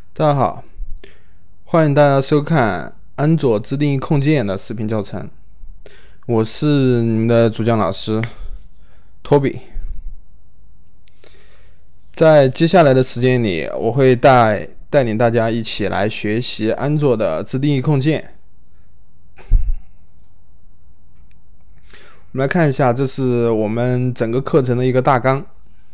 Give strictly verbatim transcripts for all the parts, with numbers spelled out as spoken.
大家好，欢迎大家收看安卓自定义控件的视频教程。我是你们的主讲老师托比。在接下来的时间里，我会带带领大家一起来学习安卓的自定义控件。我们来看一下，这是我们整个课程的一个大纲。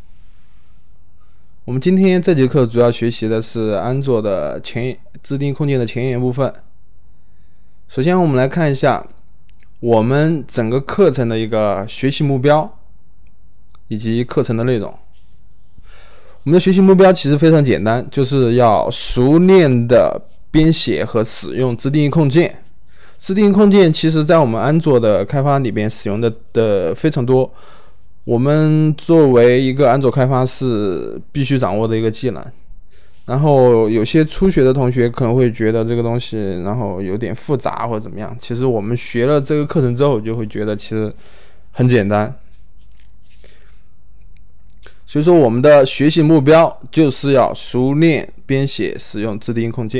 我们今天这节课主要学习的是安卓的前自定义控件的前沿部分。首先，我们来看一下我们整个课程的一个学习目标以及课程的内容。我们的学习目标其实非常简单，就是要熟练的编写和使用自定义控件。自定义控件其实在我们安卓的开发里边使用的的非常多，我们作为一个安卓开发是必须掌握的一个技能。然后有些初学的同学可能会觉得这个东西然后有点复杂或者怎么样，其实我们学了这个课程之后就会觉得其实很简单。所以说我们的学习目标就是要熟练编写使用自定义控件。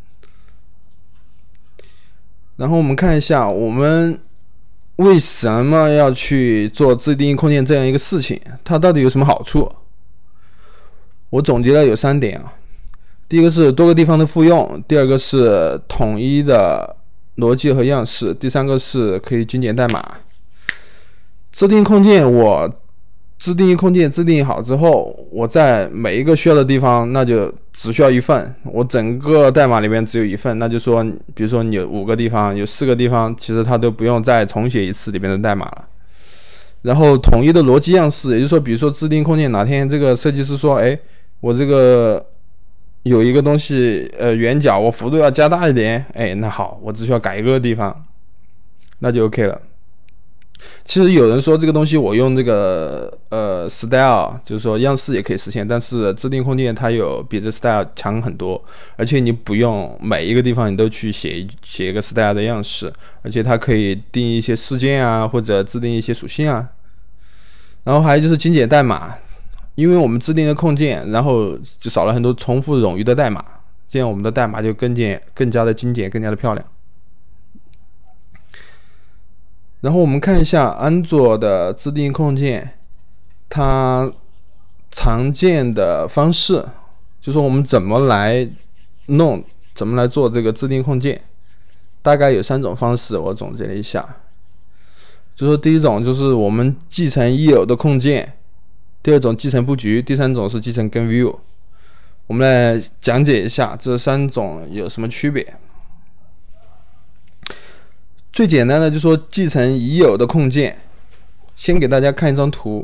然后我们看一下我们为什么要去做自定义控件这样一个事情，它到底有什么好处？我总结了有三点啊。第一个是多个地方的复用，第二个是统一的逻辑和样式，第三个是可以精简代码。自定义控件，我自定义控件自定义好之后，我在每一个需要的地方那就只需要一份，我整个代码里面只有一份，那就说比如说你有五个地方，有四个地方其实它都不用再重写一次里面的代码了。然后统一的逻辑样式，也就是说比如说自定义控件哪天这个设计师说，哎，我这个有一个东西呃圆角我幅度要加大一点，哎，那好，我只需要改一个地方那就 OK 了。其实有人说这个东西我用这个呃 style 就是说样式也可以实现，但是自定义控件它有比这 style 强很多，而且你不用每一个地方你都去写写一个 style 的样式，而且它可以定义一些事件啊，或者自定义一些属性啊。然后还有就是精简代码，因为我们制定的控件，然后就少了很多重复冗余的代码，这样我们的代码就更简更加的精简，更加的漂亮。然后我们看一下安卓的自定义控件它常见的方式，就是我们怎么来弄怎么来做这个自定义控件，大概有三种方式，我总结了一下。就是说第一种就是我们继承已有的控件，第二种继承布局，第三种是继承跟 view。 我们来讲解一下这三种有什么区别。最简单的就是说继承已有的控件，先给大家看一张图。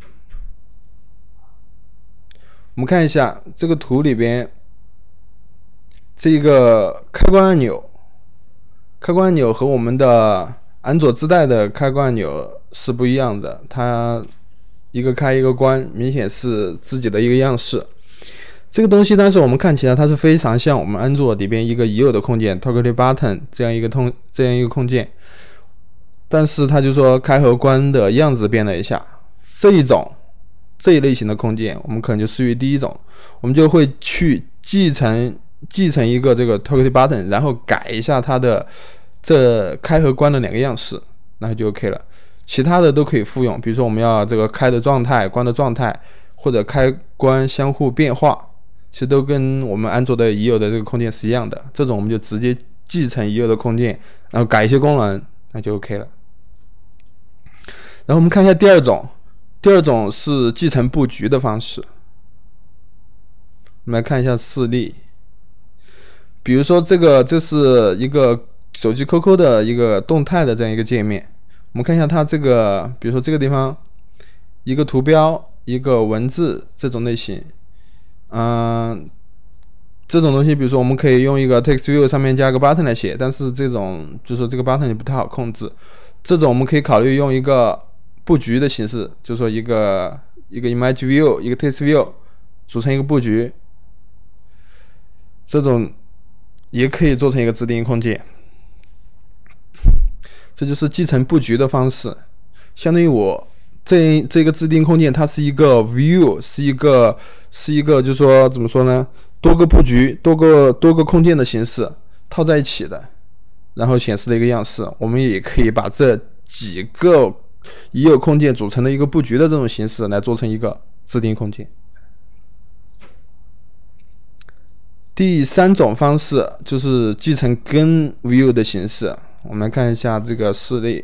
我们看一下这个图里边，这个开关按钮，开关按钮和我们的安卓自带的开关按钮是不一样的，它一个开一个关，明显是自己的一个样式。这个东西但是我们看起来它是非常像我们安卓里边一个已有的控件 Toggle Button 这样一个通这样一个控件，但是它就说开和关的样子变了一下。这一种这一类型的控件我们可能就适于第一种，我们就会去继承继承一个这个 Toggle Button， 然后改一下它的这开和关的两个样式，那就 OK 了。其他的都可以复用，比如说我们要这个开的状态、关的状态，或者开关相互变化，其实都跟我们安卓的已有的这个控件是一样的。这种我们就直接继承已有的控件，然后改一些功能，那就 OK 了。然后我们看一下第二种，第二种是继承布局的方式。我们来看一下示例，比如说这个这是一个手机 Q Q 的一个动态的这样一个界面。我们看一下它这个，比如说这个地方一个图标一个文字这种类型，嗯、呃，这种东西比如说我们可以用一个 text view 上面加个 button 来写，但是这种就是说这个 button 也不太好控制，这种我们可以考虑用一个布局的形式，就是说一个一个 image view 一个 text view 组成一个布局，这种也可以做成一个自定义控件。这就是继承布局的方式，相当于我这这个自定义空间它是一个 view， 是一个是一个，就是说怎么说呢？多个布局、多个多个空间的形式套在一起的，然后显示的一个样式。我们也可以把这几个已有空间组成的一个布局的这种形式来做成一个自定义空间。第三种方式就是继承根 view 的形式。我们来看一下这个示例。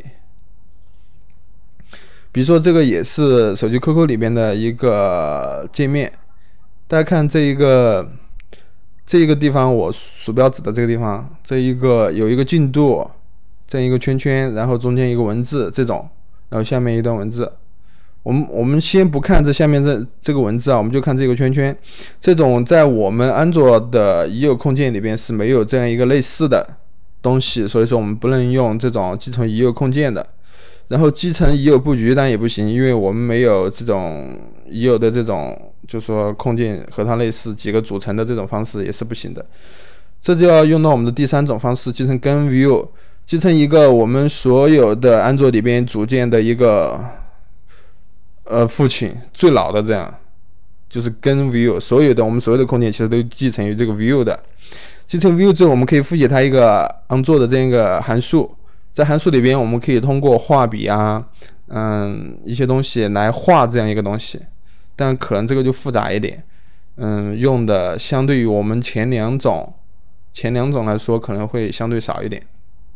比如说这个也是手机 Q Q 里边的一个界面，大家看这一个这一个地方，我鼠标指的这个地方，这一个有一个进度，这样一个圈圈，然后中间一个文字这种，然后下面一段文字。我们我们先不看这下面这这个文字啊，我们就看这个圈圈。这种在我们安卓的已有空间里边是没有这样一个类似的东西，所以说我们不能用这种继承已有空间的。然后继承已有布局当然也不行，因为我们没有这种已有的这种，就是说空间和它类似几个组成的这种方式也是不行的。这就要用到我们的第三种方式，继承根 view， 继承一个我们所有的安卓里边组件的一个呃父亲，最老的这样，就是根 view， 所有的我们所有的空间其实都继承于这个 view 的。继承 view 之后，我们可以赋写它一个 onZoom 的这样一个函数。在函数里边，我们可以通过画笔啊，嗯，一些东西来画这样一个东西，但可能这个就复杂一点，嗯，用的相对于我们前两种前两种来说，可能会相对少一点。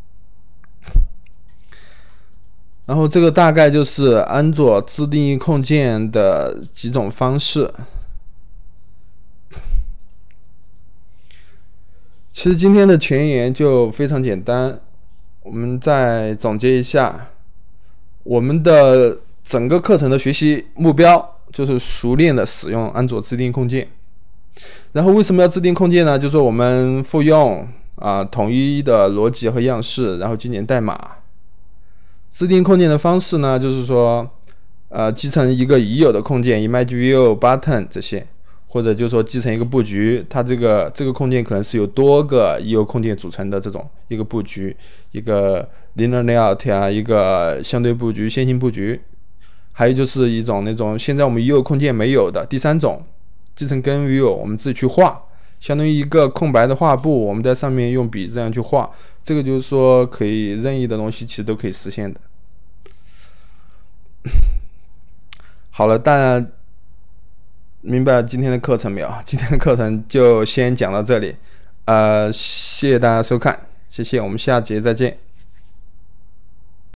然后这个大概就是安卓自定义空间的几种方式。其实今天的前言就非常简单。我们再总结一下，我们的整个课程的学习目标就是熟练的使用安卓自定义空间。然后为什么要自定义空间呢？就是说我们复用啊、呃、统一的逻辑和样式，然后精简代码。自定义空间的方式呢，就是说呃继承一个已有的空间 ，image view button 这些。或者就是说继承一个布局，它这个这个空间可能是由多个已有空间组成的这种一个布局，一个 linear layout 啊，一个相对布局、线性布局，还有就是一种那种现在我们已有空间没有的第三种继承根 view， 我们自己去画，相当于一个空白的画布，我们在上面用笔这样去画，这个就是说可以任意的东西其实都可以实现的。好了，当然。明白今天的课程没有？今天的课程就先讲到这里，呃，谢谢大家收看，谢谢，我们下节再见。